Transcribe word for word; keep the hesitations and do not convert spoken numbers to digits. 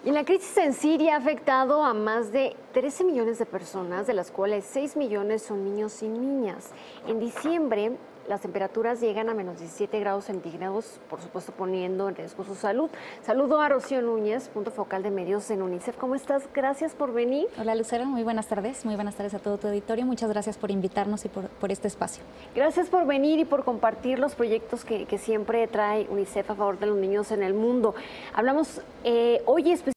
Y la crisis en Siria ha afectado a más de trece millones de personas, de las cuales seis millones son niños y niñas. En diciembre, las temperaturas llegan a menos diecisiete grados centígrados, por supuesto poniendo en riesgo su salud. Saludo a Rocío Núñez, punto focal de medios en UNICEF. ¿Cómo estás? Gracias por venir. Hola Lucero, muy buenas tardes. Muy buenas tardes a todo tu auditorio. Muchas gracias por invitarnos y por, por este espacio. Gracias por venir y por compartir los proyectos que, que siempre trae UNICEF a favor de los niños en el mundo. Hablamos eh, hoy específicamente